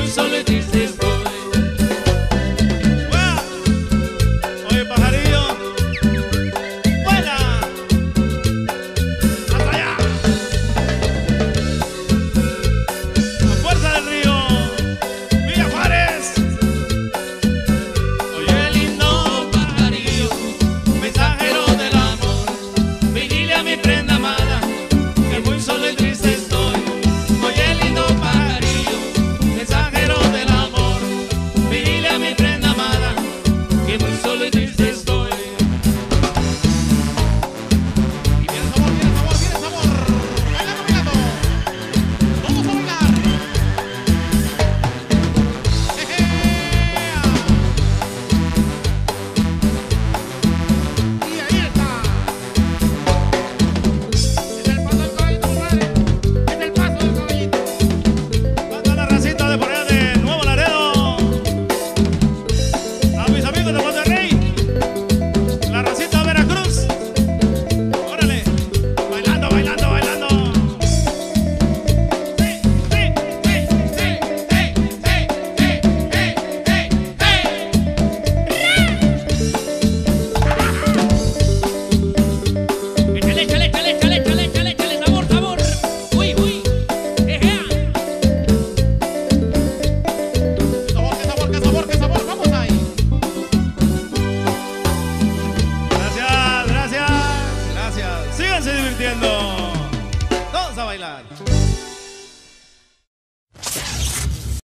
muy solo y triste estoy. Oye, pajarillo, vuela hasta allá. A fuerza del río, Villa Juárez. Oye, lindo pajarillo, mensajero del amor, vinile a mi prenda amada, que muy solo y triste estoy. Oye, lindo pajarillo, mensajero del amor, vinile a mi prenda amada, que muy solo y triste estoy. Y viene sabor, viene sabor, viene sabor. Bailando, bailando. Vamos a bailar. ¡Ejea! Y ahí está. Es el paso del caballito, compadre. Es el paso del caballito. Manda la racita de por allá de Nuevo Laredo. A mis amigos de Monterrey. La racita de Veracruz. Órale. Bailando, bailando, bailando. Sí, sí, sí, sí, sí, sí, sí, sí, sí, sí. Échale, échale, échale, échale, échale, échale, échale, sabor, sabor. Uy, uy, ejea. Sabor, qué sabor, qué sabor, qué sabor. Vamos ahí. Gracias, gracias, gracias. Síganse divirtiendo. Vamos a bailar.